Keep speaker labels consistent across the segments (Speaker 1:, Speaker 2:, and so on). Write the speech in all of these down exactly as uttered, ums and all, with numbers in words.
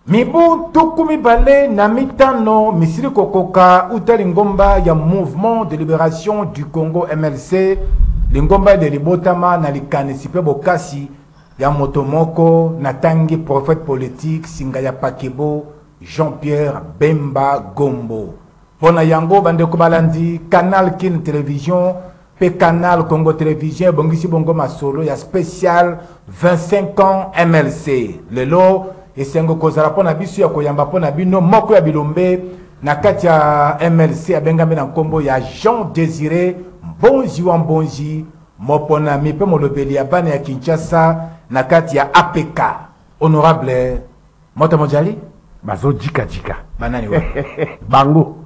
Speaker 1: Mibu tukumi bale na mitano misiri kokoka utali ngomba ya Mouvement de Libération du Congo M L C lingomba de libotama na likanisipe bokasi ya motomoko na tangi prophète politique Singaya Pakebo Jean-Pierre Bemba Gombo. Pona yango bande kubalandi Canal Kin Télévision pe Canal Congo Télévision bongisi bongo masolo ya spécial vingt-cinq ans M L C. Lelo esengo kozala pona biso ya koyamba pona bino moko ya bilombe na kati ya M L C abengami na nkombo ya Jean Désiré Mbonzi wa Mbonzi mopona mipe molobeli ya bana ya Kinshasa na kati ya A P K. Honorable Mota Monjali
Speaker 2: bazo jika jika
Speaker 1: banani wa
Speaker 2: bango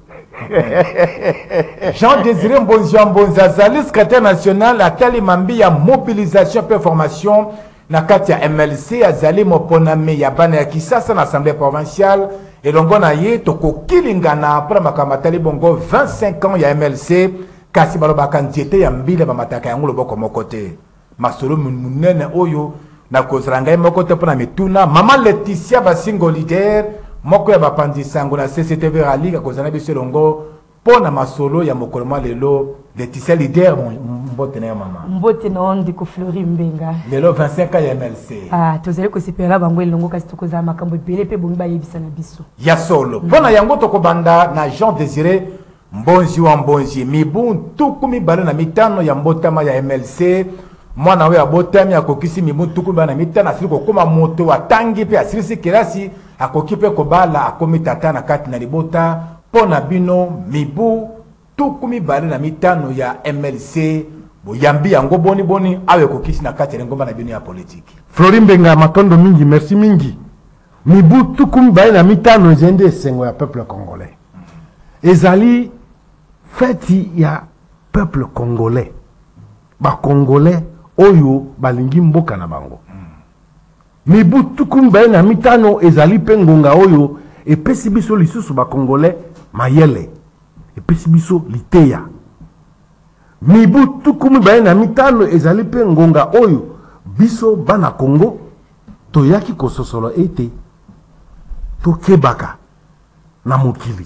Speaker 1: Jean Désiré Mbonzi wa Mbonzi azali secrétaire national atali mambi ya mobilisation pe formation na kati ya M L C azali mopona me ya bana ya Kisasa na assemblée provinciale elongo na ye toko kilingana pour makamatali bongo vingt-cinq ans ya M L C kasi balobaka ntiete ya mbile bamataka yango loboko moko te masolo munene oyo na kozranga moko te pona mituna mama Laetitia basingo leader moko ya bapandisango na C C T V rali ka kozana biso longo pona masolo ya mokoloma lelo Laetitia leader mbote na ya mama
Speaker 3: mbote na ondi ko Fleury Mbenga
Speaker 1: lelo vingt-cinq ans ya M L C
Speaker 3: ah tozali ko sipela bango elongo kasi tokoza makambo ebele pe bongi bayebisa na biso
Speaker 1: ya solo pona yango tokobanda na Jean Désiré Mbonzi wa Mbonzi mibu tukumi bale na mitano ya mbotama ya M L C mwana we abotami akokisi mibu tukumi bale na mitano asili kokoma moto wa tangi pe asili kirasi akoki pe kobala akomi tata na kati na libota pona bino mibu tukumi bale na mitano ya M L C boyambi yango boni boni awe kokisi na kati ya ngomba na bino ya politique.
Speaker 2: Fleury Mbenga matondo mingi merci mingi mibu tukumi bale na mitano ezende sengo ya peuple congolais ezali feti ya peuple congolais ba congolais oyo balingi mboka na bango mibu tukumi bale na mitano ezali pe ngonga oyo epesi biso lisusu ba congolais mayele epesi biso liteya mibu tukumi bale na mitano ezali pe ngonga oyo biso bana Congo toyaki kososolo ete tokebaka na mokili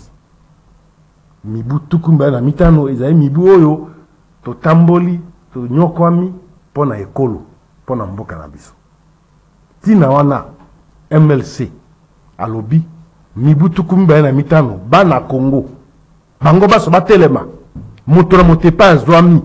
Speaker 2: mibu tukumi bale na mitano ezali mibu oyo totamboli tonyokwami pona ekolo pona mboka na biso tina wana M L C alobi mibu tukumi bale na mitano bana Congo bango baso batelema moto na motepa azwami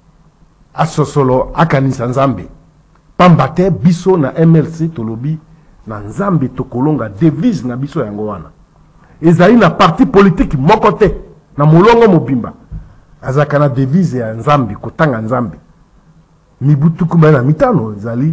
Speaker 2: asosolo akanisa nzambe pamba te biso na M L C tolobi na nzambe tokolonga devise na biso yango wana ezali na parti politique moko te na molongo mobimba azaka na devise ya nzambe kotanga nzambe mibu tukumi bale na mitano ezali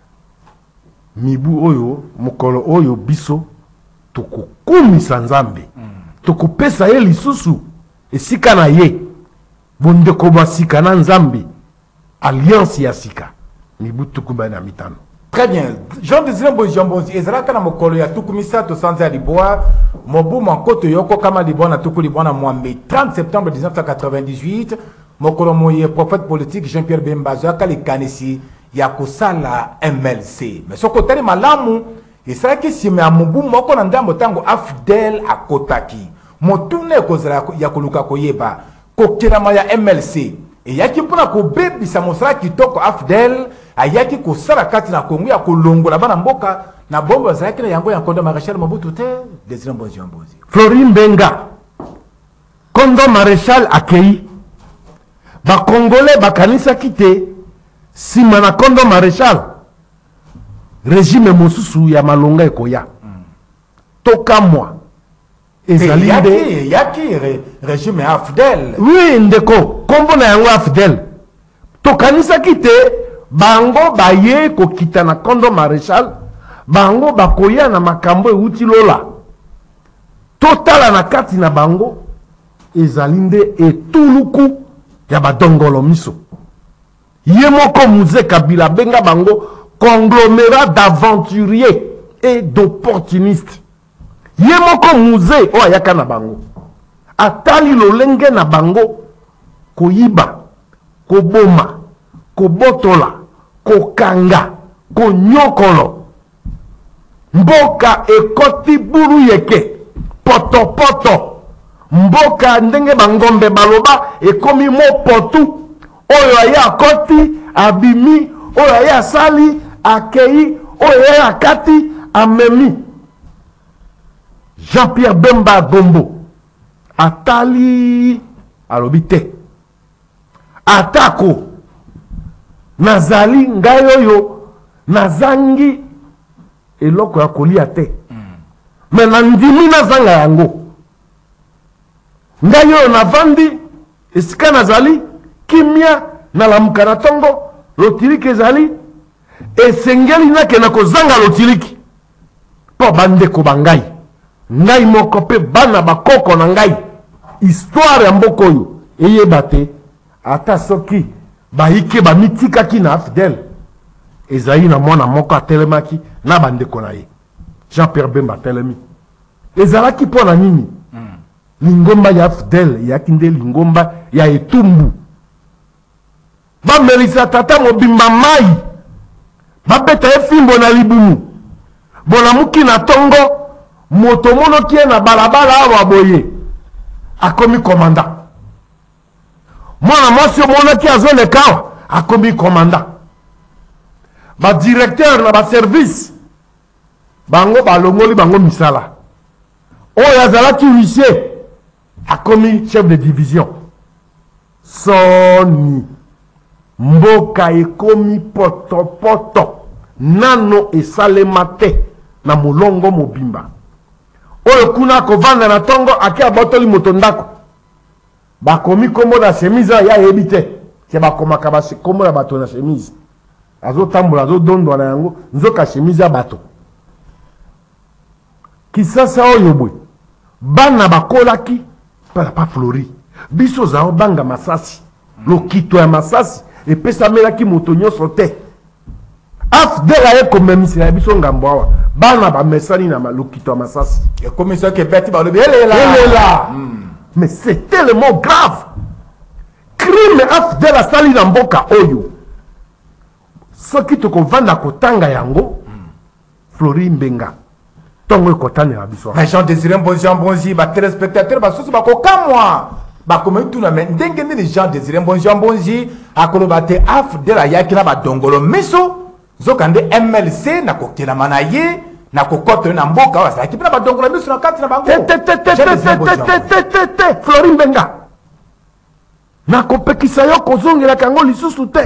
Speaker 2: mibu oyo mokolo oyo biso tokokumisa nzambe mm. tokopesa ye lisusu esika na ye bondeko basika na nzambe alliance ya sika mibu tukumi bale na mitano.
Speaker 1: Très bien. Jean Désiré Mbonzi Mbonzi ezalaka na mokolo ya tukumisa to sanza ya liboa mobu mankoto yoko kama liboa na tuku liboa na mwambe trente septembre mille neuf cent quatre-vingt-dix-huit mokolo moye prophète politique Jean-Pierre Bemba zaka likanisi ya kosala M L C mais soko tali malamu esalaki sima ya mobu moko na ndambo tango afdel akotaki motune kozala ya koluka koyeba kokelama ya M L C eyaki mpona kobebisa mosala kitoko afdel ayaki kosala kati na Kongo ya kolongola bana mboka na bombo bazalaki na yango ya Kondo Maréchal Mobutu te Désiré Mbonzi Mbonzi.
Speaker 2: Fleury Mbenga Kondo Maréchal akei ba Congolais bakanisa kite sima na Kondo Maréchal régime mosusu ya malonga ekoya mm. toka mwa ezali
Speaker 1: yaki yaki re, régime afdel
Speaker 2: oui ndeko kombo na yango afdel tokanisa kite bango baye kokita na Kondo Maréchal bango bakoya na makambo euti lola totala na kati na bango ezali nde etuluku ya badongolo miso ye moko Muze Kabila benga bango conglomérat d'aventuriers et d'opportunistes ye moko Muze o ayaka na bango atali lolenge na bango koyiba koboma kobotola kokanga konyokolo mboka ekoti buru yeke poto poto mboka ndenge bangombe baloba ekomi mo potu oyo aya akoti abimi oyo aya asali akei oyo aya akati amemi. Jean-Pierre Bemba Gombo atali alobi te atako nazali ngai oyo nazangi eloko ya kolia te me na ndimi nazanga yango ngai oyo navandi esika nazali kimia nalamuka na tongo lotiliki ezali esengeli nake na kozanga lotiliki mpo bandeko bangai ngai moko mpe bana bakoko na ngai histoire ya mboka oyo eyeba te ata soki bahike bamitikaki na Afdel ezali na mwana moko atelemaki na bandeko na ye Jean-Pierre Bemba atelemi ezalaki mpo na nini mm. lingomba ya Afdel eyaki nde lingomba ya etumbu bamelisa tata mobimba mai babeta ye fimbo na libumu bonamuki na tongo moto monoki ye na balabala awa boye akomi komanda mwana mwasi omonaki azoleka awa akomi komanda badirecteur na baservice bango balongoli bango misala oyo azalaki huissier akomi chef de division soni mboka ekomi potopoto nano esalema te na molongo mobimba oyo kuna kovanda na tongo ake abotoli moto ndako bakomi kombo na chemise ya yebi te ke bakomaka bakombo na bato na chemise azotambola azodondwa na yango nzoka chemise ya bato kisasa oyo bwe bana bakolaki pala pa flori biso zao banga masasi lokito ya masasi epesamelaki moto nyonso te Afdel aye komemisela ya biso ngambo awa bana bamesani na lokito ya masasi
Speaker 1: ekomisaki ebeti balobi elela
Speaker 2: elela mais c'est tellement grave crime Afdel asali na mboka oyo soki tokovanda kotanga yango Flori Mbenga tongo ekotane na biso
Speaker 1: mais Jean Désiré Mbonzi Mbonzi ba téléspectateur basusu bakokamwa bakomi tuna me ndenge nini Jean Désiré Mbonzi Mbonzi akoloba te Afdel ayaki na badongolo miso zokande M L C na kokelama na ye na kokoto na mboka wasaki na badongolo miso na kati na bango
Speaker 2: te te te te te te te te Flori Mbenga na kopekisa yo kozongela kango lisusu te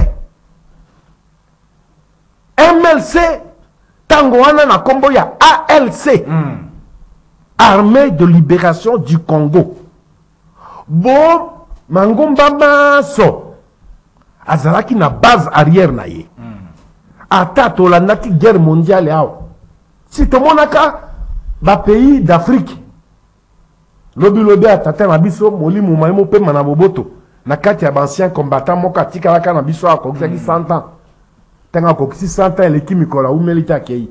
Speaker 2: M L C tango wana na kombo ya A L C mm. Armée de Libération du Congo bo mangomba maso azalaki na base arrière na ye mm. ata tolandaki guerre mondiale awa si tomonaka ba pays d'Afrique lobi lobi atata na biso molimo maimo pe na boboto na kati ya ancien combattant moko atikalaka na biso akokisaki cent ans tanga kokisi cent ans eleki mikolo umeli ta kei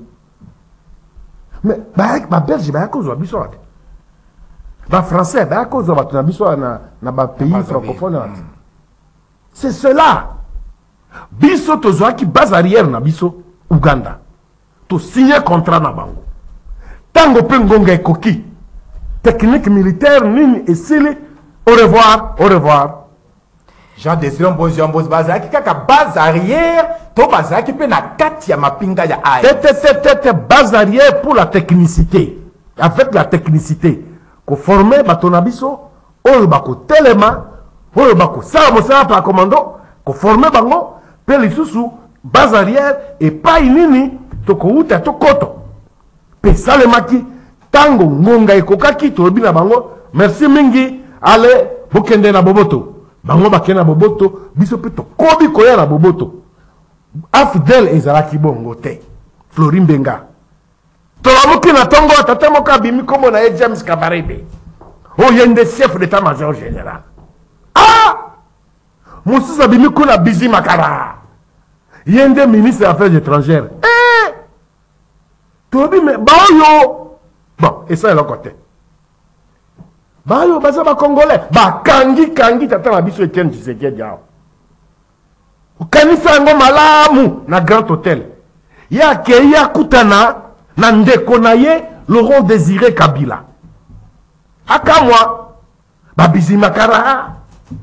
Speaker 2: mais ba ba belge ba kozwa biso ate ba français ba kozwa ba na biso na na ba pays francophones ate c'est cela biso tozwa ki base arrière na biso Uganda to signer contrat na bango tango pe ngonga ekoki technique militaire nini esili au revoir au revoir
Speaker 1: Jean Désiré Mbonzi Mbonzi bazaki kaka base arrière to bazaki pe na kati ya mapinga ya A F C
Speaker 2: tete base arrière pour la technicité avec la technicité ko former bato na biso oyo bako telema oyo bako sala mosala pa commando ko former bango pe lisusu base arrière et pas nini to ko uta to koto pe salemaki tango ngonga ekokaki to bina bango merci mingi ale bokende na boboto bango bakena boboto biso pe to kobi koya na boboto Afdel ezalaki bongo te Flori Mbenga tolamuki na tongo tata moka bimi kombo na ye James Kabarebe o yende chef d'état-major général ah Moussa bimi kuna Bizi Makara yende ministre des affaires étrangères eh tobi me bayo bon et ça est le côté bayo baza ba congolais ba kangi kangi tata na biso Etienne Tshisekedi jao ukanisa ngo malamu na Grand Hôtel ya ke ya kutana Nandeko na ye Laurent Désiré Kabila. Aka moi, babizi makara,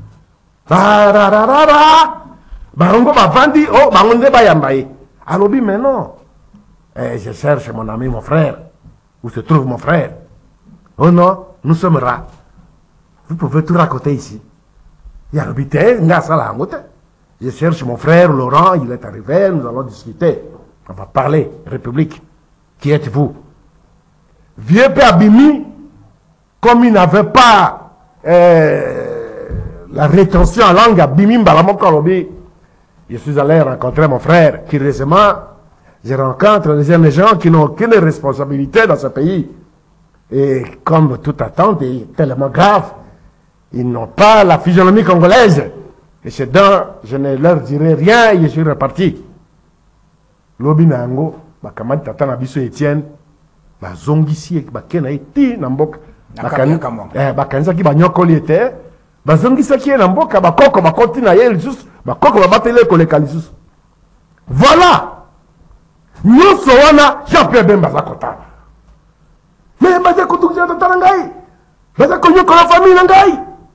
Speaker 2: barararara, barongo bavandi, oh, bangonde bayambaye. Alobi, mais non, eh, je cherche mon ami, mon frère. Où se trouve mon frère? Oh non, nous sommes rats. Vous pouvez tout raconter ici. Yalobite, nga sala ngote. Je cherche mon frère Laurent, il est arrivé, nous allons discuter. On va parler, République. Qui êtes-vous? Vieux Père Bimi, comme il n'avait pas euh, la rétention en langue, Bimi Mbalamokalobi, je suis allé rencontrer mon frère, qui récemment, je rencontre des jeunes gens qui n'ont aucune responsabilité dans ce pays. Et comme toute attente est tellement grave, ils n'ont pas la physionomie congolaise. Et c'est donc, je ne leur dirai rien et je suis reparti. Lobi nango, bakamadi tata na biso Etienne, bazongisi bakena eti na mboka. Bakanisa ki banyokoli ete, bazongisa ki na mboka bakoko bakoti na ye lisusu, bakoko babatele koleka lisusu. Voilà. Nyonso wana Jean-Pierre Bemba zakota. Mais baza kutukisa tata ngai. Baza konyoko la famille na ngai.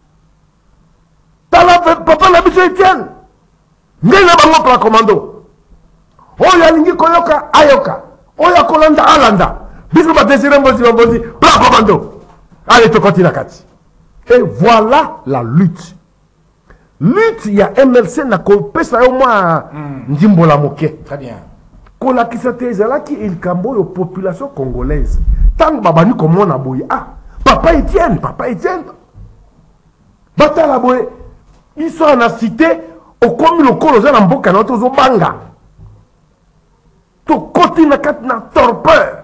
Speaker 2: Tala papa na biso Etienne. Ngai na bango kwa commando. Oyo alingi koyoka ayoka. Oyo kolanda alanda. Biso ba désiré mbozi mbozi pla commando. Allez to continue kati. Et voilà la lutte. Lutte ya M L C na ko pesa yo mwa ndimbola moke.
Speaker 1: Très bien.
Speaker 2: Kola kisate ezalaki il kambo yo population congolaise. Tant babani komona boye ah papa Etienne, papa Etienne. Batala boye ils sont en cité au comme le kolo za na mboka na to zo banga. To koti na kat na torpeur.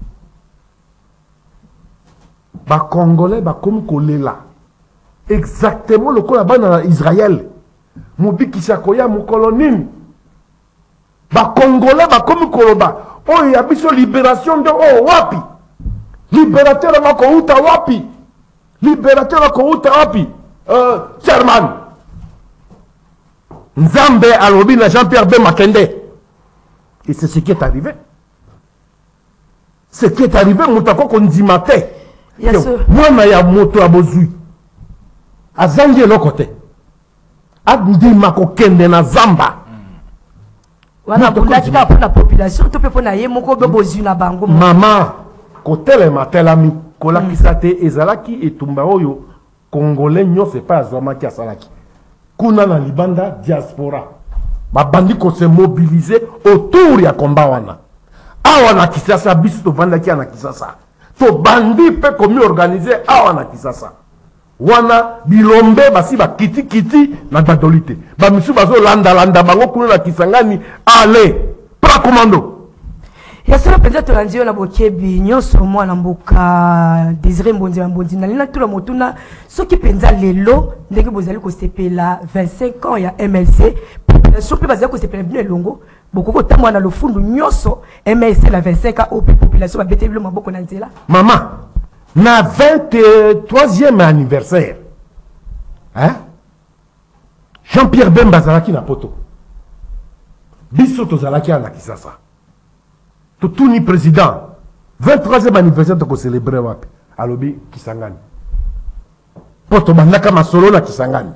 Speaker 2: Ba Congolais ba comme kolela. Exactement le kolo ba na Israël. Mobi kisakoya mo kolonine. Ba Congolais ba comme koloba. Oh ya biso libération de oh wapi. Libérateur wa ko uta wapi. Libérateur wa ko uta wapi. Euh Sherman. Nzambe alobi na Jean-Pierre Bemba Kende. Et c'est ce qui est arrivé. Ce qui est arrivé, moutako kondimate. Moi na ya moto abozui. Azangi lo côté. Adima ko kende na zamba.
Speaker 3: Wana bundaki ka pour la population, to pe pona ye moko be bozui na bango.
Speaker 2: Maman, kotele matelami, kola kisate ezalaki etumba oyo Congolais nyo c'est pas azoma ki asalaki. Kuna na libanda diaspora. Babandi ko se mobiliser autour ya combat wana. Awa na Kisasa biso to vanda ki na Kisasa. To bandi pe komi organiser awa na Kisasa. Wana bilombe basi ba kiti kiti na badolite. Ba misu bazo landa landa bango kuna na Kisangani allez pra commando.
Speaker 3: Ya sala penza to landio na bokebi nyonso mwana mboka Désiré Mbondi Mbondi na lina tula motuna soki penza lelo ndenge bozali ko sepela vingt-cinq ans ya M L C population pe bazali ko sepela bino elongo bokoko tamwa na lofundu nyonso M L C la vingt-cinq ans au population ba bete bilo maboko na nzela.
Speaker 2: Maman na vingt-troisième anniversaire hein Jean-Pierre Bemba zalaki na poto biso to zalaki na Kisasa. Tout ni président vingt-troisième anniversaire de célébrer wapi alobi Kisangani poto bandaka masolo na Kisangani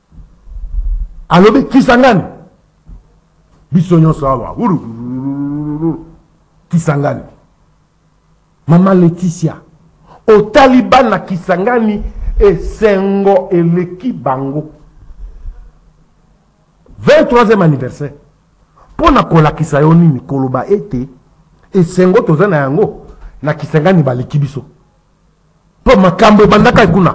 Speaker 2: alobi Kisangani biso nyonso awa uru Kisangani. Maman Laetitia au Taliban na Kisangani et Sengo eleki bango vingt-troisième anniversaire pour na kola kisayoni ni koloba ete et Sengo tozana yango na Kisangani baleki biso po makambo bandaka ikuna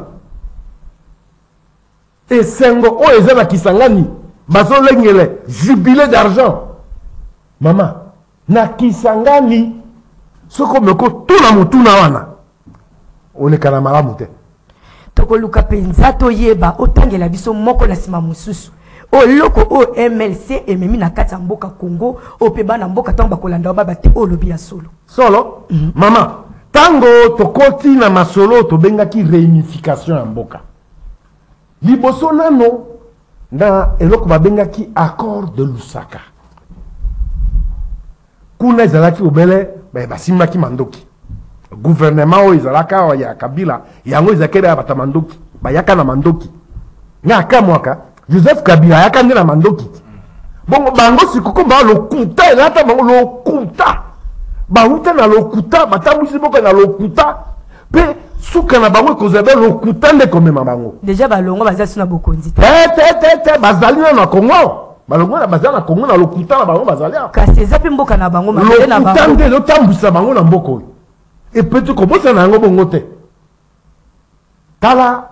Speaker 2: et Sengo o ezana Kisangani bazo lengele jubilé d'argent. Maman na Kisangani soko meko tuna mutuna wana ole kana malamu te
Speaker 3: toko luka penza to yeba otangela biso moko na sima mususu o loko o M L C ememi na kati ya mboka Congo o peba na mboka tango bakolanda baba te o lobi ya solo
Speaker 2: solo mm -hmm. Mama tango tokoti na masolo to bengaki réunification ya mboka liboso nano na eloko babengaki accord de Lusaka kuna ezalaki obele ben basimaki mandoki gouvernement oyo ezalaka ya Kabila yango ezakeli ya bata mandoki bayaka na mandoki ngaka mwaka Joseph Kabila ayaka nde na mandoki bongo bango sikoko ba lokuta elata bango lokuta bauta na lokuta batambwisi boka na lokuta pe suka na bango ekozebe lokuta nde komema bango
Speaker 3: déjà balongo baza suna bokonzi
Speaker 2: te te te te bazali na Kongo balongo na bazali na Kongo na lokuta na bango bazali
Speaker 3: kasi eza pe mboka na bango mabele na bango
Speaker 2: lokuta nde ezotambwisa bango na mboka oyo epete kobosa na yango bongo te tala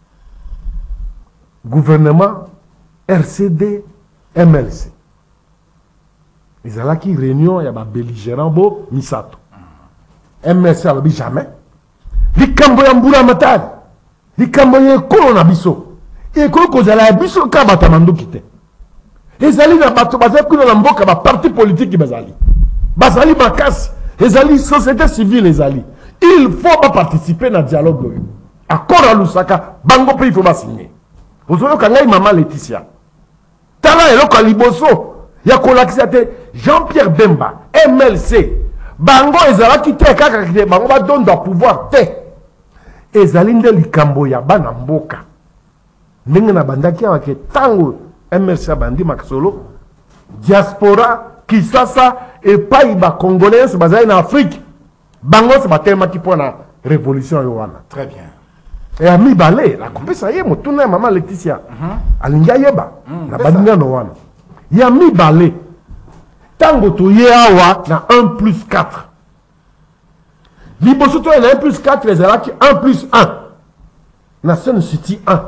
Speaker 2: gouvernement R C D M L C ezalaki réunion ya ba belligérant bo misato M L C alobi jamais likambo ya mbula matari likambo ya ekolo na biso ekolo kozala ya biso ka bato mandoki te ezali na bato bazali kuna na mboka ba parti politique bazali bazali makasi ezali société civile ezali il faut ba participer na dialogue oyo accord à Lusaka bango pe il faut ba signer ozoyoka ngai mama Laetitia tala eloko liboso ya kolakisa te Jean-Pierre Bemba M L C bango ezalaki te kaka te bango badondo pouvoir te ezali nde likambo ya bana mboka ndenge na bandaki awa ke tango M L C abandi makasolo diaspora Kisasa epai ba congolais bazali na Afrique bango se batelemaki mpo na révolution oyo wana
Speaker 1: très bien
Speaker 2: et ami balé la kompesa ye motuna ya mama Laetitia alingi ayeba na badinga no wana ya mi balé tango toye awa na un plus quatre liboso to na un plus quatre ezalaki un plus un na Sun City un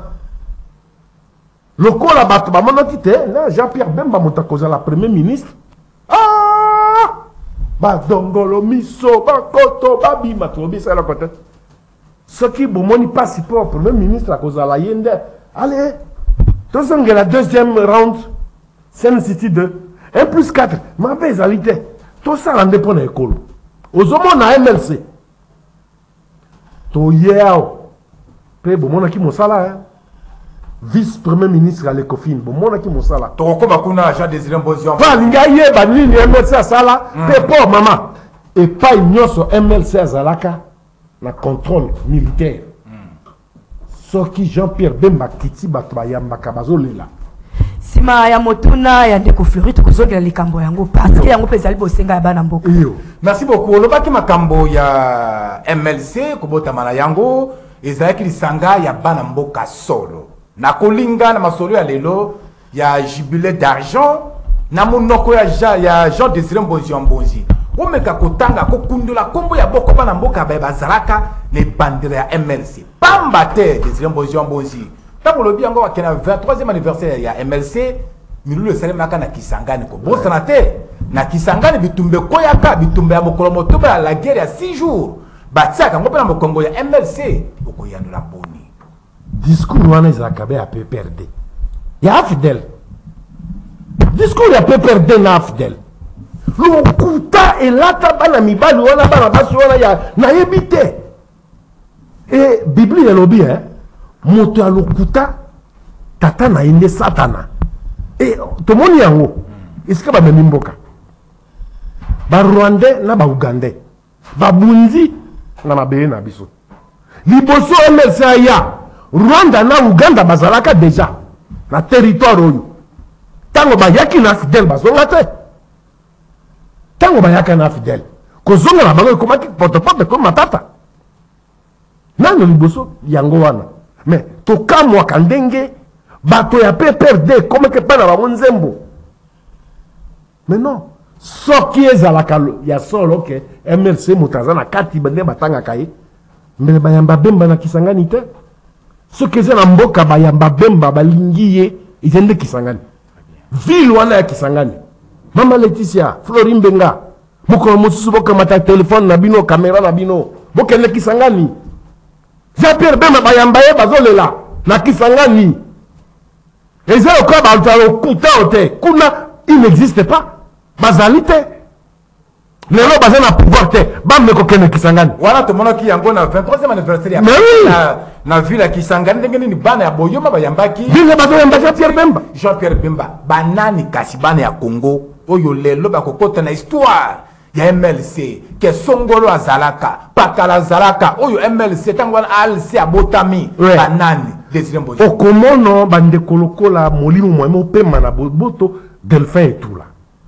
Speaker 2: lokola bato bamonaki te na Jean-Pierre Bemba moto akozala premier ministre ah badongolo miso bakoto babima tobisala kote soki bomoni pasi pour premier ministre akozala yende allez tozonge la deuxième round Sun City deux un plus quatre mabe ezali te tosala nde mpo na ekolo ozomona M L C toye awa mpe bomonaki mosala vice premier ministre à l'Ecofin bomonaki mosala
Speaker 1: tokokoma kuna Jean Désiré Mbozio
Speaker 2: mpo alingi ayeba nini M L C asala mpe mpo mama epai nyonso M L C azalaka na contrôle militaire soki Jean-Pierre Bemba kiti bato bayambaka bazolela
Speaker 3: sima ya motuna ya ndeko Fleury tokozongela likambo yango parce que yango pe ezali bosenga ya bana mboka
Speaker 2: iyo
Speaker 1: merci beaucoup olobaki makambo ya M L C kobotama na yango ezalaki lisanga ya bana mboka solo na kolinga na masolo ya lelo ya jubilé d'argent na monoko ya Jean ya Jean Désiré Mbozio Mbonzi omeka kotanga kokundula kombo ya boko bana mboka ba bazalaka ne bandera ya M L C pamba te Désiré Mbozio Mbonzi tango lobi yango wakena vingt-troisième anniversaire ya M L C milulu esalemi naka na Kisangani ko bosana te na Kisangani bitumbe koyaka bitumbe ya mokolo motoba ya la guerre ya six jours batiaka ngo pena mokongo ya M L C okoyandula boni
Speaker 2: discours wana ezalaka be ya P P R D ya Afdel discours ya P P R D na Afdel lokuta elata bana mibali wana bana basi wana ya nayebi te e Biblia elobi eh moto ya lokuta tata na inde satana e tomoni yango esika bamemi mboka barwandais na baugandais babunzi na mabele na biso liboso M L C ya Rwanda na Uganda bazalaka deja na territoire oyo tango bayaki na Fidel bazonga te tango bayaka na Fidel kozonga na bango ekomaki potopoto ko matata nano liboso yango wana mais tokamwaka ndenge bato ya P P R D komeke mpe na bango nzembo mais non soki ezalaka ya solo ke M L C moto aza na kati nde batangaka ye mbele bayamba Bemba na Kisangani te soki eza na mboka bayamba Bemba balingi ye eza nde Kisangani ville wana ya Kisangani mama Laetitia Fleury Mbenga mokolo mosusu bokamata telefone na bino kamera na bino bokende Kisangani Jean-Pierre Bemba bayamba ye bazolela na Kisangani eza lokola baluta lokuta ote kuna il n'existe pas bazali te lelo baza na pouvoir te bambe kokende Kisangani
Speaker 1: wana tomonaki yango na vingt-troisième anniversaire ya na na ville ya Kisangani ndenge nini bana ya boyoma bayambaki
Speaker 2: ville bazoyamba Jean-Pierre Bemba
Speaker 1: Jean-Pierre Bemba banani kasi bana ya Congo oyo lelo bakokota na histoire ya M L C ke songolo azalaka pakala azalaka oyo M L C tango al C abotami
Speaker 2: Ouais.
Speaker 1: banani Désiré Mbonzi
Speaker 2: okomono bande kolokola molimo moyemo pema na boto Delphin et tout là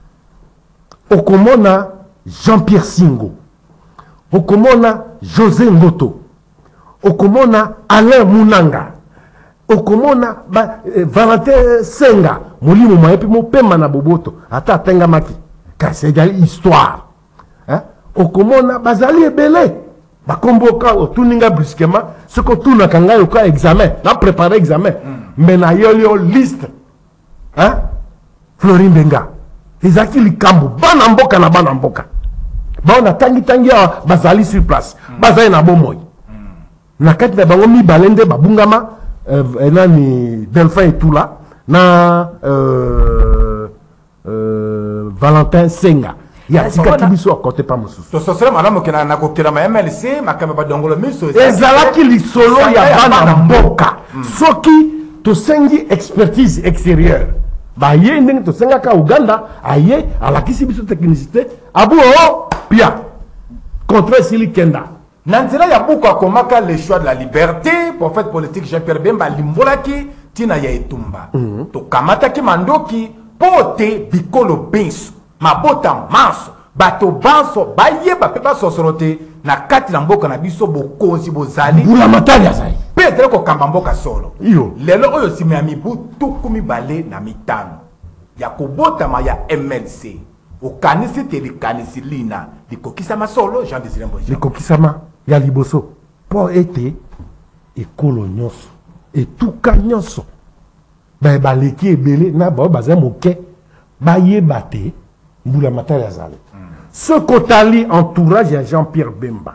Speaker 2: okomona Jean-Pierre Singo okomona José Ngoto okomona Alain Munanga okomona ba, eh, Valentin Senga molimo moyepe mopema na boboto ata atenga maki kasi ejali histoire hein? Okomona bazali ebele bakombo ka otuninga brusquement soko tuna kanga yo ka examen na préparer examen mm. Mais na yolio liste hein Florine Benga ezaki likambo bana mboka na bana mboka baona tangi tangi ya bazali sur place mm. Bazali na bomoy mm. Na kati na bango mi balende babungama euh, nani Delphin et tout là na euh, euh, Valentin Senga ya tika kibiso akote pa mususu
Speaker 1: to so sera malamu kena na kokela ma M L C makamba badongolo miso
Speaker 2: ezalaki lisolo ya bana mboka soki to sengi expertise extérieure ba ye ndenge to senga ka Uganda aye alakisi biso technicité abu o pia contre Sili Kenda
Speaker 1: Nanzela ya buku akomaka le choix de la liberté prophète politique Jean-Pierre Bemba limbolaki tina ya etumba mm -hmm. To kamata ki mandoki pote bikolo binso mabota manso bato banso bayeba pe basosorote na kati na mboka na biso bokonzi bozali
Speaker 2: bula matali azali
Speaker 1: petre ko kamba mboka solo
Speaker 2: iyo
Speaker 1: lelo oyo sima ya mibu tuku mibale na mitano ya kobotama ya M L C okanisi te likanisi lina likokisama solo Jean Désiré Mbonzi
Speaker 2: likokisama ya liboso po ete ekolo nyonso etuka nyonso ba baleki ebele na ba baza moke bayeba te mbula matali azali ce kotali entourage ya Jean-Pierre Bemba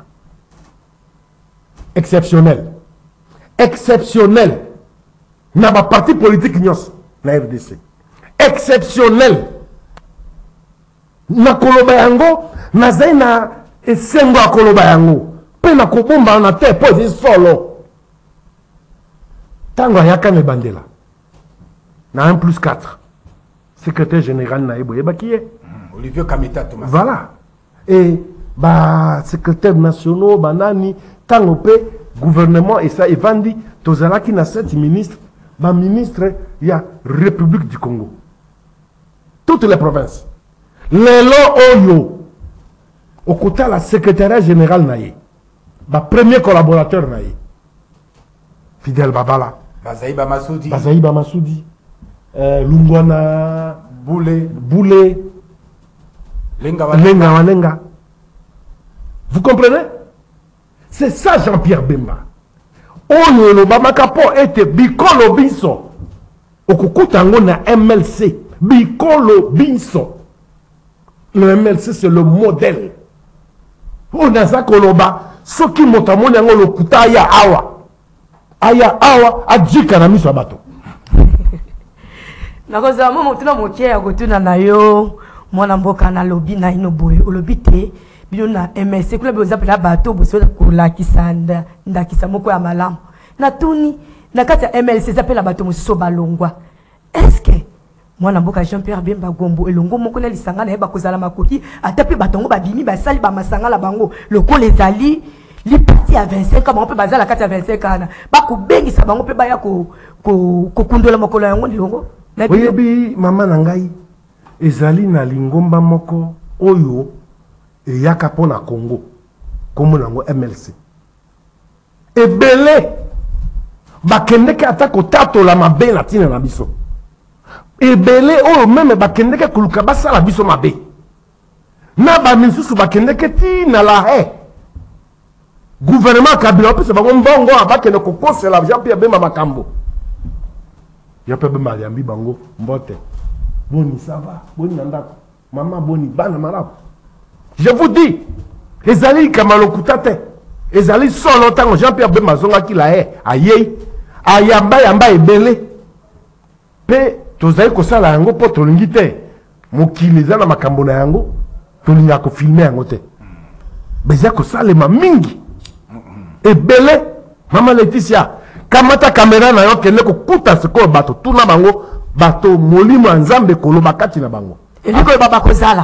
Speaker 2: exceptionnel exceptionnel na ba parti politique nyonso na R D C exceptionnel na koloba yango na zai na esengo akoloba yango pe na kobomba na te po ezi solo tango ayaka na bandela na un plus quatre secrétaire général na ebo yebaki ye
Speaker 1: Olivier Kamita Thomas.
Speaker 2: Voilà. Et bah secrétaire national banani tango pe gouvernement et ça evandi tozala ki na sept ministres ba ministre ya République du Congo. Toutes les provinces. Lelo oyo okota la secrétaire général naye. Ba premier collaborateur naye. Fidel Babala.
Speaker 1: Bazaïba Massoudi.
Speaker 2: Bazaïba Massoudi. Euh, Lungwana
Speaker 1: Boulé.
Speaker 2: Boulé.
Speaker 1: Lenga
Speaker 2: Lenga Walenga. Vous comprenez? C'est ça Jean-Pierre Bemba. Oyo no bamaka po ete bikolo binso. Okukutango na M L C. Bikolo binso. Le M L C c'est le modèle. On a ça koloba. Soki motamoni yango lokuta aya awa. Aya awa adjika na miso abato.
Speaker 3: Nakoza mo motuna mokie ya kotuna na yo. Mwana mboka na lobby na ino boye olobi te bino na M S C kula bezo pela bato boso kola kisanda ndakisa moko ya malamu na tuni na kati ya M L C zapela bato moso balongwa est-ce que mwana mboka Jean-Pierre Bemba Gombo elongo moko na lisanga na yeba kozala makoki atape batongo babimi basali ba masanga la bango loko les ali li parti à vingt-cinq ans on peut bazala kati ya vingt-cinq ans ba ko bengisa bango pe ba ya ko ko kundola mokolo yango ndilongo na
Speaker 2: bi mama na ngai ezali na lingomba moko oyo eyaka pona Congo komo nango M L C ebele bakendeke ata kotatola mabe na tina na biso ebele oyo meme bakendeke koluka basala biso mabe na bamisusu bakendeke tina la he gouvernement Kabila opesa bango mbongo abakende kokosela Jean-Pierre Bemba makambo Jean-Pierre Bemba yambi bango mbote Boni, ça va. Boni, nandako. Maman, boni, bana malabo. Je vous dis, ezali kamalokutate. Ezali solo tango Jean-Pierre Bemba zonga ki la he. Aye. Ayamba yamba ebele. Pe, tozali kosala yango po tolingi te. Mokili za na makambo na yango. Tolinga ko filmer yango te. Beza kosala ma mingi. Ebele. Mama Laetitia. Kamata kamera na yo kende ko kuta siko bato. Tuna bango. Bato molimo nzambe koloba kati na bango
Speaker 3: eliko baba kozala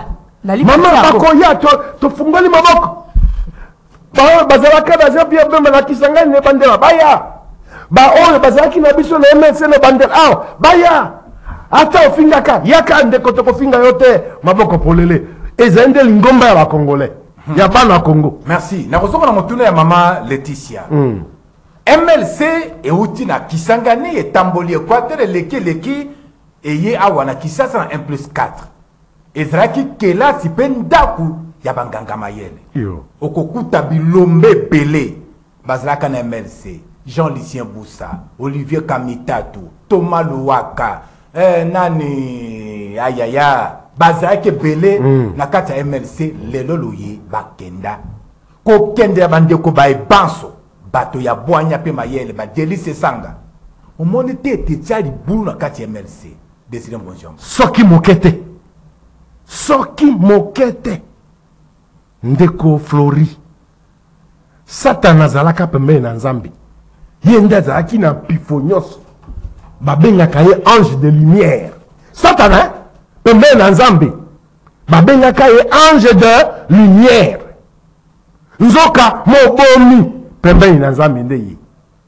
Speaker 2: mama bakoya tofungoli maboko bazalaka na jean pierre bemba na kisangani ne bandela baya baoyo bazalaki na biso na M L C ne bandela awa baya ata ofingaka yaka ndeko tokofinga yo te maboko polele ezali nde lingomba ya bakongolais ya bana Congo.
Speaker 1: Merci. Na kozonga na motuna ya mama Laetitia.
Speaker 2: Mm.
Speaker 1: M L C euti na Kisangani etamboli Équateur leki leki eye awa na Kisasa na un plus quatre. Ezraki kela sipendaku ya banganga mayele.
Speaker 2: Yo.
Speaker 1: Okokuta bilombe belé bazalaka na M L C. Jean-Lucien Boussa, Olivier Kamitatu, Thomas Louaka, eh, nani ayaya bazalaki belé mm. na kati ya M L C lelo loye bakenda. Ko kende ya bandeko ba ebanso bato ya boanya pe mayele ba Delice Sanga. Omoni te te tshali bulu na kati ya M L C. Désiré Mbonziombo.
Speaker 2: Soki mokete. Soki mokete. Ndeko Flori. Satan azalaka pembe na Nzambi. Yenda azalaki na pifonyos. Babengaka ye ange de lumière. Satan hein? Pembe na Nzambi. Babengaka ye ange de lumière. Nzoka mobomi pembe na Nzambi nde ye.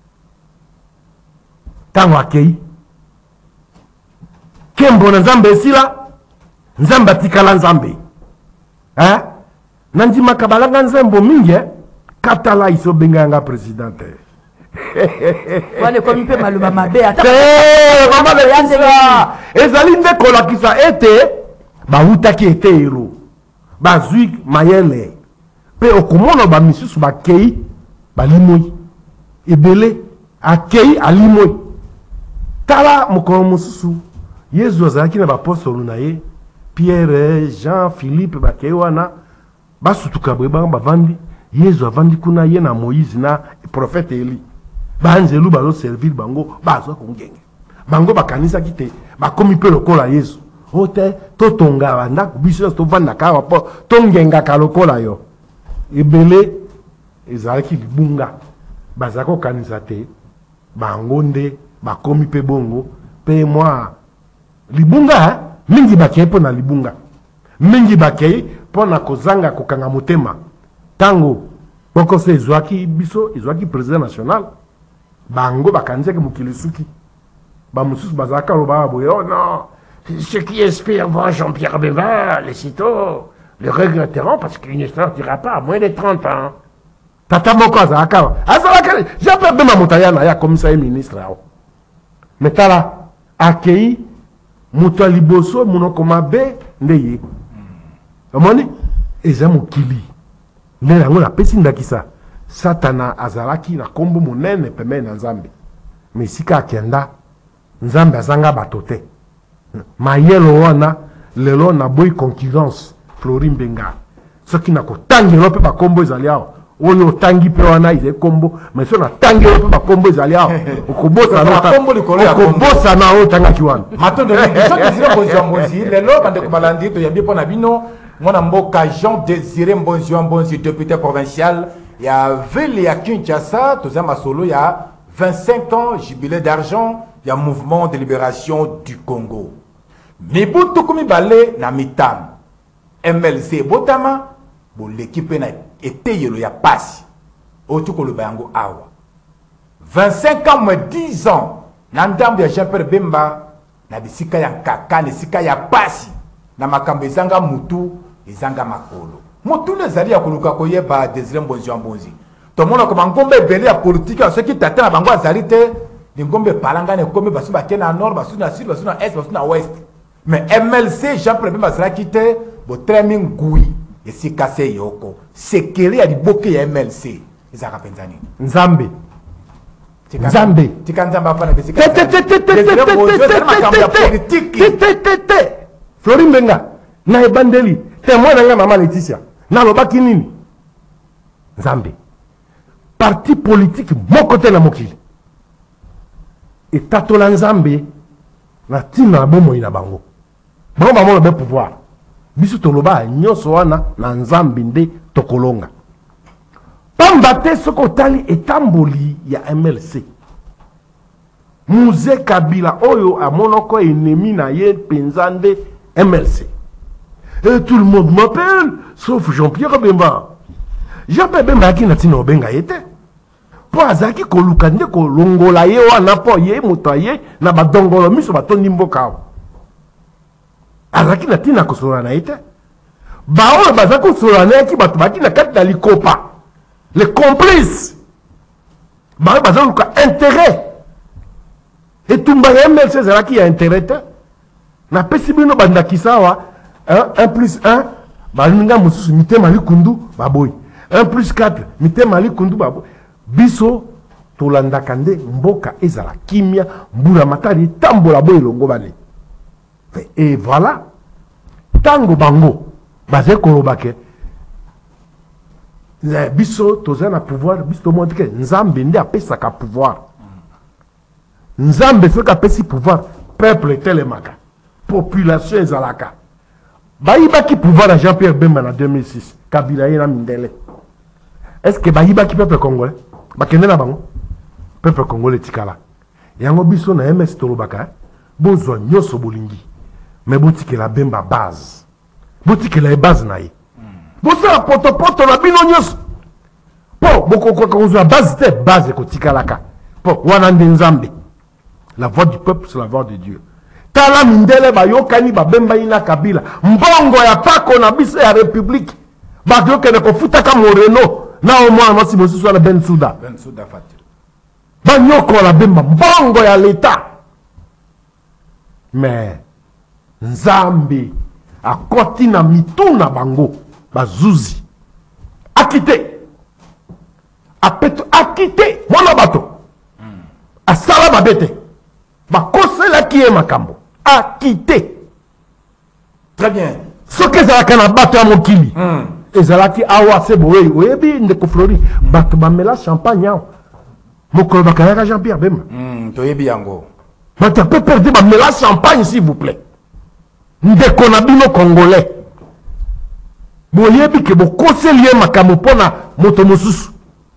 Speaker 2: Tango akei. Kembo na Nzambe esila. Nzambe atikala Nzambe. Hein? Nandima kabalanga Nzambo mingi katala iso benganga presidente.
Speaker 3: Wale komi pe maluba mabe ata.
Speaker 2: Eh, mama le yanzela. Ezali nde kolakisa ete ba utaki ete hero. Ba zui mayele. Pe okomona ba misusu ba kei ba limoi. Ebele akei alimoi. Tala mokolo mususu. Yesu azalaki na ba apostolo na ye. Pierre, Jean, Philippe ba kei wana ba sutuka bwe ba bavandi. Yesu avandi kuna ye na Moïse na prophète Eli. Ba anjelu ba lo servir bango ba zo kongenge. Bango ba kanisa kite ba komi pe lokola Yesu. Ote to tonga banda biso to vanda ka po tongenga ka lokola yo. Ebele ezalaki libunga. Bazako kanisa te bango nde ba komi pe bongo pe moi libunga hein? Mingi bakei po na libunga. Mingi bakei po na kozanga kokanga motema. Tango boko se ezwaki biso ezwaki président national bango bakanze ke mukilisuki ba mususu bazaka loba boye oh non ceux qui espèrent voir Jean-Pierre Bemba les sitôt le regretteront parce qu'il ne sortira pas à moins de trente ans. Tata moko azaka azaka Jean-Pierre Bemba mutayana ya commissaire ministre ao metala akei muto liboso munoko mabe ndeye omoni eza mukili mais la ngona pesi ndakisa Satana azalaki na kombo monene peme na Nzambe mais sika akenda Nzambe azanga batote mayelo wana lelo na boy concurrence Flori Mbenga soki na kotangi lope ba kombo ezali awo oyo tangi pe wana ize kombo mais so na tangi lope ba kombo ezali awo okobosa na kombo likolo ya kombo okobosa na o tanga kiwana
Speaker 1: matondo ni so Désiré Mbonziombo lelo bande ko balandi to yabi pona bino mwana mboka Jean Désiré Mbonziombo député provincial ya ville ya Kinshasa tozama solo ya vingt-cinq ans jubilé d'argent ya mouvement de libération du Congo mibutu kumi bale na mitano M L C botama bo l'équipe na eteyelo ya pasi otuko lo bayango awa vingt-cinq ans moins dix ans na ndambo ya Jean-Pierre Bemba na bisika ya kaka na sika ya pasi na makambo ezanga mutu ezanga makolo mutu nezali ya koluka koyeba Désiré Mbonziombo to mona ko mangombe belé ya politique ceux qui tata na bango azali te ngombe palanga ne kombe basu bakena na nord basu na sud basu na est basu na ouest mais M L C Jean-Pierre Bemba azali kite bo tremi ngui esika se yoko sekele ya liboke ya M L C ezaka penzani
Speaker 2: Nzambe Nzambe
Speaker 1: tika Nzambe afana besika
Speaker 2: Flori Mbenga na ebandeli témoin nga mama Laetitia na lobaki nini Nzambe parti politique moko te na mokili etatola Nzambe na tina na bomoi na bango bango bamona be pouvoir biso toloba nyonso wana na Nzambe nde tokolonga pamba te soko tali etamboli ya M L C Muze Kabila oyo amonoko ennemi na ye penza nde M L C Et tout le monde m'appelle, sauf Jean-Pierre Bemba. Jean-Pierre Bemba qui n'a tino benga été. Pour azaki ko lukande ko longola ye wana po ye motoye na badongolo miso batondi mboka. Azaki na tina ko solana été. Ba o bazako solana ki batu baki na kati na likopa. Les complices. Ba bazako ka intérêt. Et tout le M L C zalaki a intérêt. Na pesibino bandaki sawa un plus un balinga mususu mitema likundu baboy. un plus quatre mitema likundu baboy. Biso tolanda kande mboka ezala kimia mbula matari tambola boy longo bane. Et voilà tango bango bazé kolobake biso tozana pouvoir biso montre que nzambe ndi apesa ka pouvoir. Nzambe soka pesi pouvoir peuple telemaka population ezalaka. Baïba qui pouvoir à Jean-Pierre Bemba en deux mille six Kabila yena mindele. Est-ce que Baïba qui peuple congolais bakende na bango peuple congolais tikala yango biso na M S tolobaka bozwa nyoso bolingi mais botike la Bemba base botike la base na ye bosa poto poto na bino nyoso po boko ko kozwa base te base ko tikalaka po wana nzambe. La voix du peuple c'est la voix de Dieu. Tala mindele ba yokani ba Bemba ina Kabila mbongo ya pako na biso ya république ba yokene ko futaka moreno na au moins masi mosu soit la Ben Souda
Speaker 1: Ben Souda Fati
Speaker 2: ba nyoko la Bemba mbongo ya l'état mais nzambe akoti na mituna bango bazuzi akite apeto akite mona bato asala babete bakosela kiye makambo akite.
Speaker 1: Très bien.
Speaker 2: Ce que ça a battu à mon kili. Et ça a dit awa c'est beau. Oui, oui, ndeko flori. Battu bamela champagne. Mon collègue Bakayaka Jean-Pierre Bemba.
Speaker 1: Hmm, toyebi yango.
Speaker 2: Battu peut perdre bamela champagne s'il vous plaît. Ndeko nabino congolais. Boyebi ke bo koselier makambo pona moto mosusu.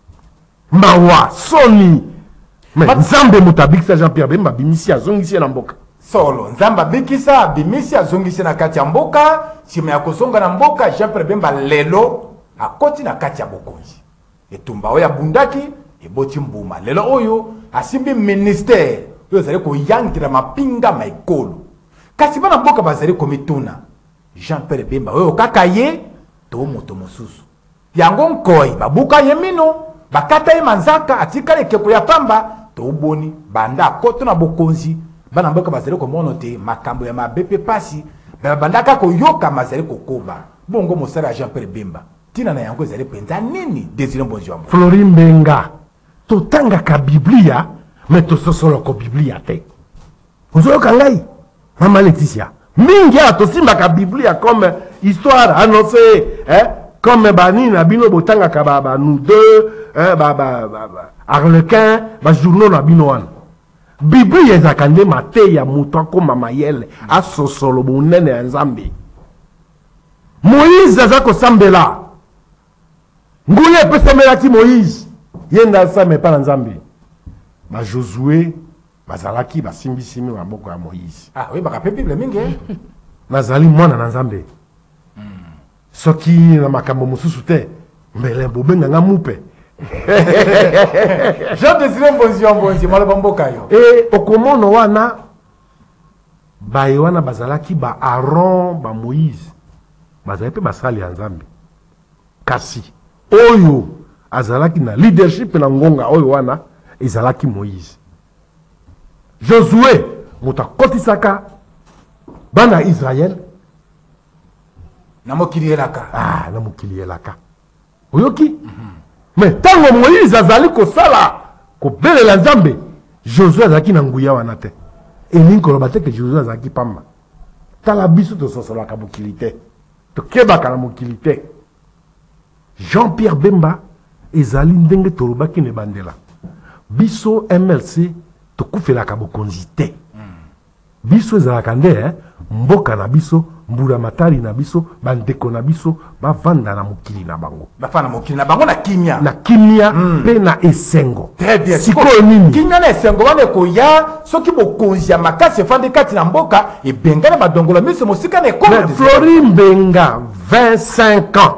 Speaker 2: Mawa soni. Mais nzambe mutabikisa Jean-Pierre Bemba bimisi azongisi na mboka.
Speaker 1: Solo nzamba bikisa bimisi azongisi na kati ya mboka sima ya kozonga na mboka Jean-Pierre Bemba lelo akoti na kati ya bokonzi etumba oya bundaki eboti mbuma lelo oyo asimbi ministère oyo zali ko yangira mapinga maikolo kasi bana mboka bazali komituna Jean-Pierre Bemba oyo kaka ye to moto mosusu yango nkoi babuka yemino bakata ye manzaka atikale keko ya pamba to boni banda koto na bokonzi bana mboka bazali komona te makambo ya mabepe pasi babandaka koyoka mazali kokoba bongo mosala Jean-Pierre Bemba tina na yango ezali penza nini Désiré Mbonzi wa
Speaker 2: Flori Mbenga totanga ka Biblia mais to sosolo ko Biblia te ozoyoka ngai Mama Laetitia mingi a tosimba ka Biblia comme histoire annoncée hein comme bani na bino botanga ka baba nous deux hein baba baba Arlequin ba journaux na bino wana Bible ezakande mate ya muto ko mama yele asosolo bunene ya nzambe Moïse azako sambela nguye pesomela ki Moïse yenda same pa nzambe ba Josué bazalaki basimbi simi wa maboko ya Moïse.
Speaker 1: Ah oui baka pe Bible mingi
Speaker 2: nazali mwana na nzambe mm. Soki na makambo mususu te mbele bobenga nga mupe
Speaker 1: Jean Désiré Mbonzi wa Mbonzi maloba mboka yo
Speaker 2: et okomono wana baye wana bazalaki ba Aaron ba Moïse bazali pe basali ya nzambe kasi oyo azalaki na leadership na ngonga oyo wana ezalaki Moïse. Josué muta kotisaka bana Israël
Speaker 1: na mokili elaka
Speaker 2: ah na mokili elaka oyoki mm -hmm. Mais tango Moïse azali ko sala ko belela nzambe Josué azaki na nguya wana te elinko lobate ke Josué azaki pamba tala biso to sosola ka mokili te to kebaka na mokili te. Jean-Pierre Bemba ezali ndenge tolobaki ne bandela biso M L C to kufela ka bokonzi te biso ezalaka nde eh, mboka na biso mbula matari na biso bandeko na biso bavanda na mokili na bango
Speaker 1: bafana mokili na bango na kimia
Speaker 2: na kimia mpe na esengo.
Speaker 1: Très bien.
Speaker 2: Sikoyo nini
Speaker 1: kimia na esengo wana ekoya soki bokonzi ya makasi efandi kati na mboka ebenga na badongola miso mosika na ekolo.
Speaker 2: Flori Mbenga vingt-cinq ans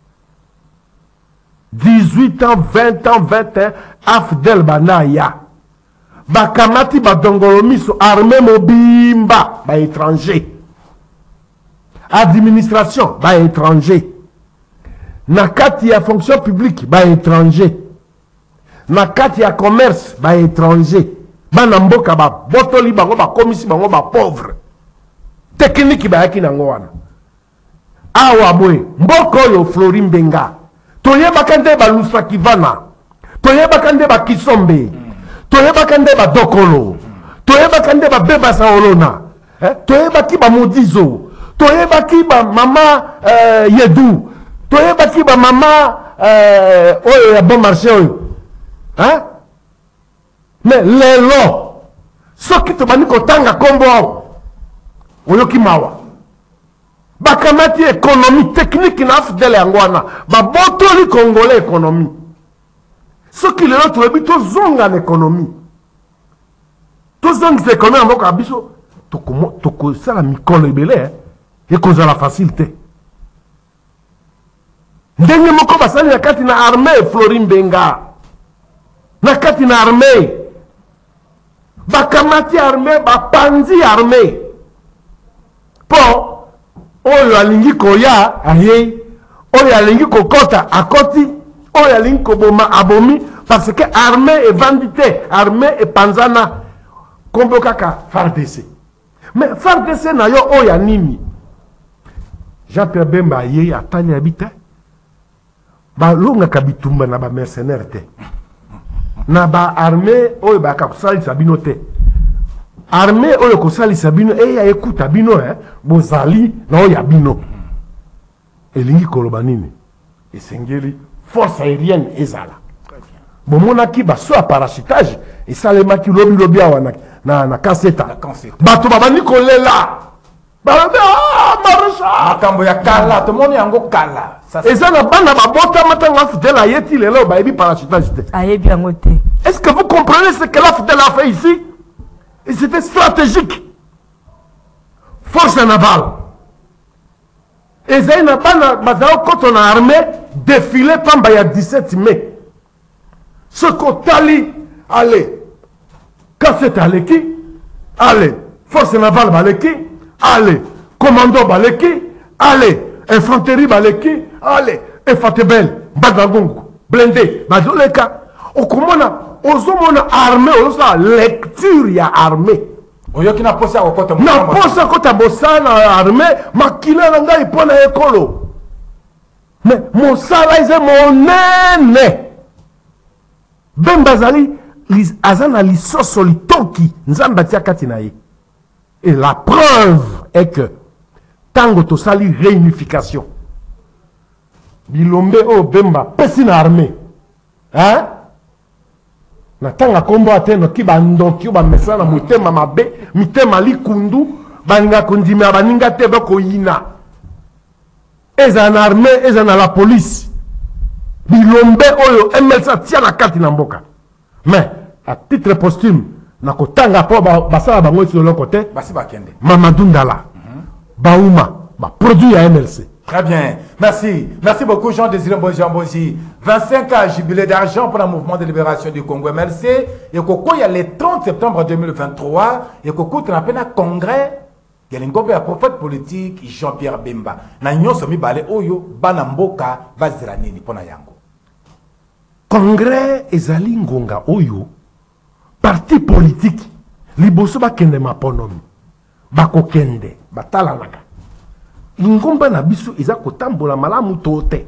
Speaker 2: dix-huit ans vingt ans vingt et un afdel banaya bakamati badongolo miso armée mobimba ba étranger administration ba étranger na kati ya fonction publique ba étranger na kati ya commerce ba étranger bana mboka ba botoli bango ba komisi bango ba pauvre technique ba yaki nango wana awa boye mboka oyo Flori Mbenga toyebaka nde balusaki vana toyebaka nde bakisombe toyebaka nde badokolo toyebaka nde babebasa olona eh? toyebaki bamodizo toyebaki bamama euh, yedu toyebaki bamama euh, oyo ya bon marché oyo eh? mais lelo soki tobandi kotanga nkombo awo oyoki mawa bakamati économie technique na afdele yango wana babotoli congolais économie soki lelo toyebi tozonga na économie tozongisa économie ya mboka biso tokosala mikolo ebele ekozala facile te ndenge moko basali na kati na armée Flori Mbenga na kati na armée bakamati armée bapanzi armée po oyo alingi koya ayei oyo alingi kokota akoti oyo alingi koboma abomi parce que armée evandi te armée epanzana kombo kaka F A R D C mais F A R D C na yo oyo nini Jean-Pierre Bemba ayei atali yabi te balongaka bitumba na bamercenaire te na baarmée oyo baka kosalisa bino te armée oyo kosalisa bino eya ekuta bino eh, bozali na oyo ya bino elingi koloba nini esengeli force aérienne ezala bomonaki baso ya parachutage esalemaki lobi lobi awa na, na, na kaseta bato babandi kolela balobi ah maréchal
Speaker 1: makambo ya kala tomoni yango kala
Speaker 2: eza na bana babotama ntango afidele ayeti lelo bayebi parachutage te
Speaker 3: ayebi yango te.
Speaker 2: Est-ce que vous comprenez ce que l'afidele a fait ici? Et c'était stratégique. Force navale. Et ça n'a pas quand on a armé défilé pendant le dix-sept mai. Ce qu'Otali allez, quand c'est Aleki, allez, force navale Baleki, allez, commando Baleki, allez, infanterie Baleki, allez, Efatebel, Badagongo, blindé, Badoleka, Okomona. Ozomona armée ozosa lecture ya armée
Speaker 1: oyoki na posa kokota
Speaker 2: na posa kota bosana armée makila na ngai pona ekolo mais mosala eze monene Bemba zali azana lisoso litoki nzambe atia kati na ye et la preuve est que tango tosali réunification bilombe o Bemba pesi na armée hein na tanga kombo ateno ki bandoki ba mesana mutema mabe mitema likundu baninga kundima baninga te bako yina eza na armée eza na la police bilombe oyo M L C tia na kati na mboka mais à titre posthume na kotanga po basala bango sur le côté
Speaker 1: basi bakende
Speaker 2: Mamadou Ndala mm -hmm. Bauma ba produit ya M L C.
Speaker 1: Très bien. Merci. Merci beaucoup, Jean-Désiré Mbonzi. vingt-cinq ans, jubilé d'argent pour le mouvement de libération du Congo M L C. Et Koko, il y a le trente septembre deux mille vingt-trois. Et Koko, tu as un congrès. Il y a un prophète politique, Jean-Pierre Bemba. Na nyonso mi bale oyo, banamboka, baziranini, pona yango.
Speaker 2: Congrès ezali ngonga oyo, parti politique, liboso ba kende maponomi. Bako kende, batalanaka. Ingomba na biso eza kotambola malamu tote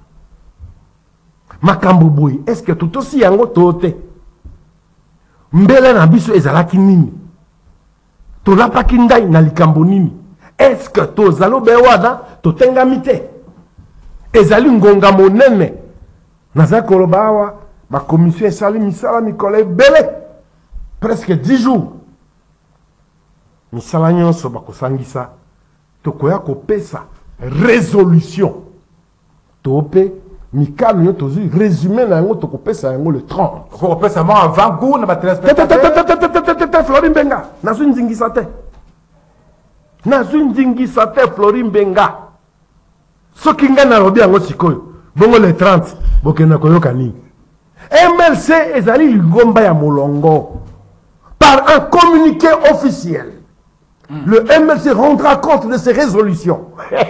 Speaker 2: makambo boy est-ce que tout aussi yango tote mbele na biso ezalaki nini tolapaki ndai na likambo nini est-ce que tozalo bewada totengami te ezali ngonga monene naza koloba awa ba commission esali misala mikolo ebele presque dix jours misala nyonso bakosangisa tokoya kopesa résolution tope mikalo yo tozu résumé na yango tokopesa yango le trente
Speaker 1: kopesa mo avant goût na ba
Speaker 2: téléspectateur Florine Benga nazu nzingisa te nazu nzingisa te Florine Benga soki nga na lobi yango sikoyo bongo le trente bokenda koyoka nini M L C ezali lingomba ya molongo par un communiqué officiel. Mm. Le M L C rendra compte de ses résolutions.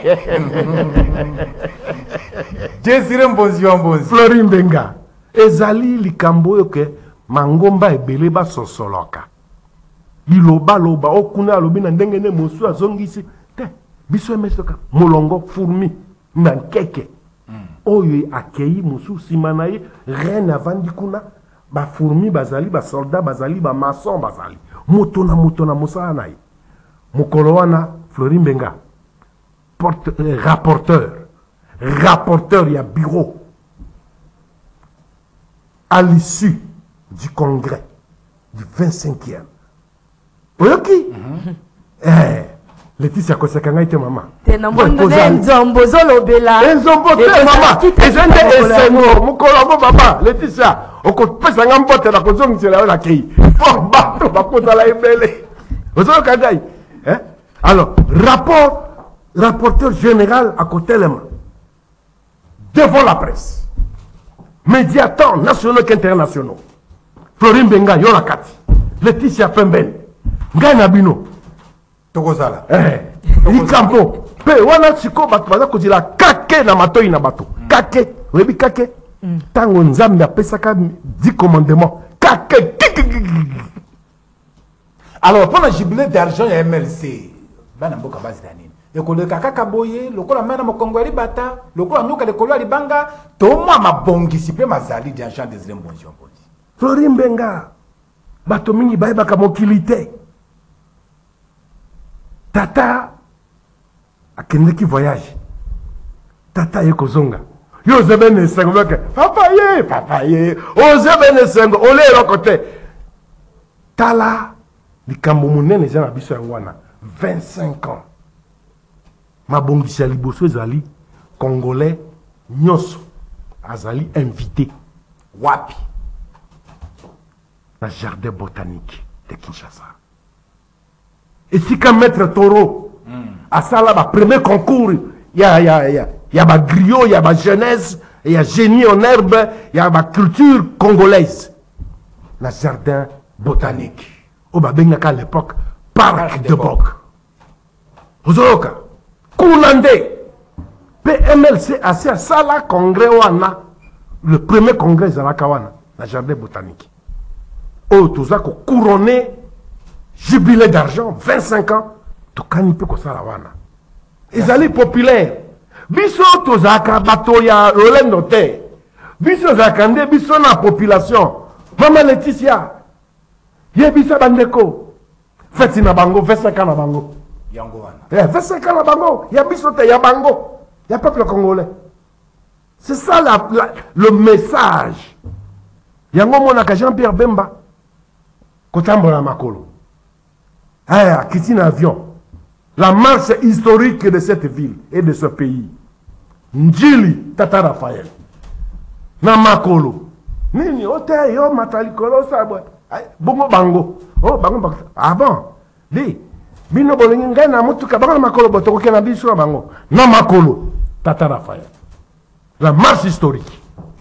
Speaker 2: Florine Benga. Ezali likambo yoke mangomba ebele ba sosoloka. Liloba loba okuna lobi na ndenge ne mosu azongisi te biso M L C ka molongo fourmi na keke. Oyo akei mosu simanaye reine avandi kuna ba fourmi bazali ba soldat bazali ba maçon bazali moto na moto na mosala na ye mokolo wana Florine Benga porte, euh, rapporteur rapporteur ya bureau à l'issue du congrès du vingt-cinquième oyoki mm -hmm. eh Laetitia koseka ngai te mama
Speaker 3: tena mbondo ne nzombo zolobela
Speaker 2: nzombo te mama ezende esengo mukolo bo baba Laetitia okopesa nga mbote na kozongisela yo na kei fo bato bakozala ebele ozoyoka ngai eh alors rapport rapporteur général à Kotelema devant la presse médiateurs nationaux qu'internationaux Florine Benga yo la kati Laetitia Pembele ngai na bino
Speaker 1: tokozala
Speaker 2: eh ikampo pe wana siko bato baza kozila kake na matoi na bato kake webi kake tango nzambe apesaka dix commandements kake
Speaker 1: alors pour le jubilé d'argent ya M L C bana mboka bazila nini ekoleka kaka boye lokola mena mokongo ali bata lokola nyoka lekolo ali banga to mwa mabongisi pe mazali d'argent des Mbonzi Mbonzi
Speaker 2: Florine Benga bato mingi bayebaka mokili te tata akendeki voyage tata ye kozonga yo zebene sengo loke papa ye papa ye o zebene sengo ole lokote tala likambo munene za na biso ya wana vingt-cinq ans mabongisi ya liboso ezali congolais nyoso azali invité
Speaker 1: wapi
Speaker 2: na jardin botanique de Kinshasa. Et si quand maître Toro à ça là, le premier concours, il y a, y a, y a, y a ma griot, il y a ma jeunesse, il y a génie en herbe, il y a ma culture congolaise. Le jardin botanique. Au Babengaka à l'époque, parc de Boc. Ozoka, Koulande, P M L C, à ça là, congrès wana, le premier congrès de la Kawana, le jardin botanique. Oh, tout ça, couronné. Jubilé d'argent, vingt-cinq ans, to kanipe ko sala wana. Ezali populaire. Biso to zaka bato ya Rolando te. Biso zakande biso na population. Mama Laetitia. Ye bisa bandeko. Feti na bango vingt-cinq ans na bango.
Speaker 1: Yango wana.
Speaker 2: Eh vingt-cinq ans na bango, ya biso te ya bango. Ya peuple congolais. C'est ça la, la, le message. Yango monaka Jean-Pierre Bemba. Kotambola makolo. Ah, quitte un avion. La marche historique de cette ville et de ce pays. Njili Tata Raphaël. Namakolo. Nini, ote, yo, matalikolo, sa, bongo bango. Oh, bango, bango. Ah bon? Di, bino bolingi ngai na mutuka, bango namakolo, botoko kena biso na bango. Namakolo. Tata Raphaël. La marche historique.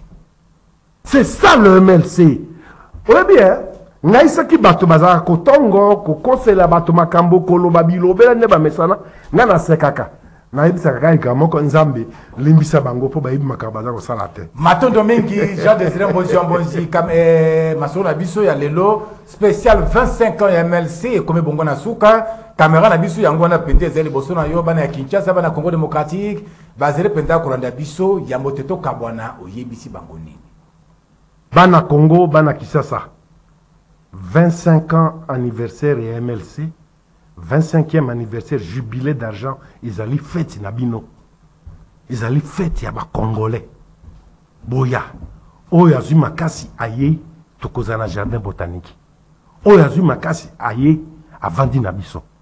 Speaker 2: C'est ça le M L C. Oui, bien. Naisa ki bato bazara kotongo ko konsela bato makambo koloba bilobela ne ba mesana ngana sekaka na ibisa kaka ikamoko nzambe limbisa bango po ba ibi makambo bazara ko sala te
Speaker 1: Matondo mingi Jean Désiré Mbonzi Mbonzi kam eh masolo na biso ya lelo spécial vingt-cinq ans ya M L C comme bongo na suka caméra na biso yango na pente ezeli boso na yo bana ya Kinshasa bana Congo démocratique bazere penta kolanda biso ya moteto kabwana oyebisi bango nini
Speaker 2: bana Congo bana Kinshasa vingt-cinq ans anniversaire et M L C, vingt-cinquième anniversaire jubilé d'argent, ils allaient fêter Nabino. Ils allaient fêter Yaba Congolais. Boya. Oyazu Makasi aye, tokozana jardin botanique. Oyazu Makasi aye, avandi Nabiso.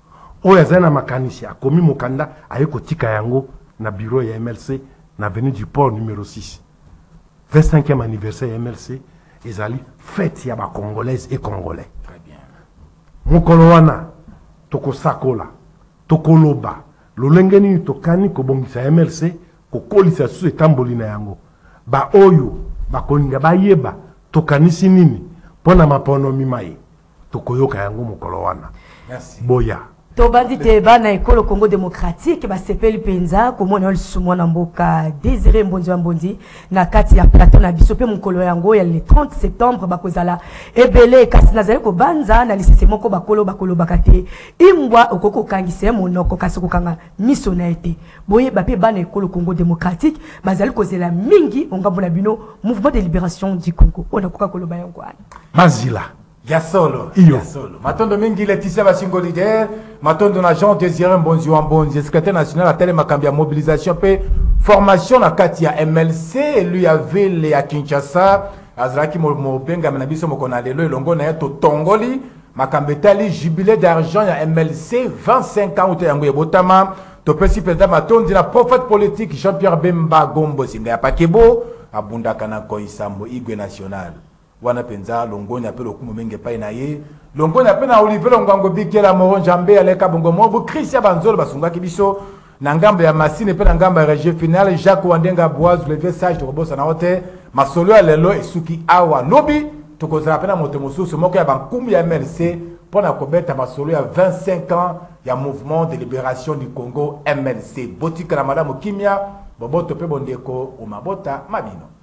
Speaker 2: oyo aza na makanisi akomi mokanda aye kotika yango na bureau ya M L C na avenue du port numéro six. vingt-cinquième anniversaire ya M L C ezali fête ya ba congolaise et congolais.
Speaker 1: Très bien.
Speaker 2: Mokolo wana tokosakola tokoloba lolenge nini tokani kobongisa M L C kokolisa su etamboli na yango ba oyo bakolinga bayeba tokanisi nini pona mapono mimaye tokoyoka yango mokolo wana.
Speaker 1: Merci.
Speaker 2: Boya
Speaker 3: tobandi te bana ekolo Congo démocratique basepeli penza komona lisumo na mboka Désiré Mbonzi wa Mbonzi na kati ya plateau na biso pe mokolo yango ya le trente septembre bakozala ebele kasi nazali kobanza na lisese moko bakolo bakolo bakate imbwa okoko kangise monoko kasi kokanga miso na ete boye bape bana ekolo Congo démocratique bazali kozela mingi ongambo na bino mouvement de libération du Congo ona koka koloba yango ana
Speaker 2: mazila
Speaker 1: Yasolo,
Speaker 2: Iyo.
Speaker 1: Yasolo. Matondo mingi Laetitia Basingo leader, Matondo na Jean Désiré Mbonzi wa Mbonzi, secrétaire national à télé makambi ya mobilisation pe formation na kati ya M L C, lui avait les à Kinshasa, azraki mo mo benga na biso moko na lelo elongo na to tongoli, makambi tali jubilé d'argent ya M L C vingt-cinq ans uta yango ebotama, to pesi président Matondi na prophète politique Jean-Pierre Bemba Gombo singa ya Pakebo, abunda kana ko isambo igwe national. Wana penza longoni apelo kumo menge pa na ye longoni apena Olivier Longango bikela moro njambe aleka bongo mobu Christian Banzolo basunga kibiso na ngambo ya Masine pe na ngambo ya régie finale Jacques Wandenga Boise le vieux sage de Robosa na hote masolo ya lelo esuki awa lobi tokozala pena moto mosusu moko ya bankumu ya M L C pona kobeta masolo ya vingt-cinq ans ya mouvement de libération du Congo M L C botika na madame Kimia boboto pe bondeko o mabota mabino.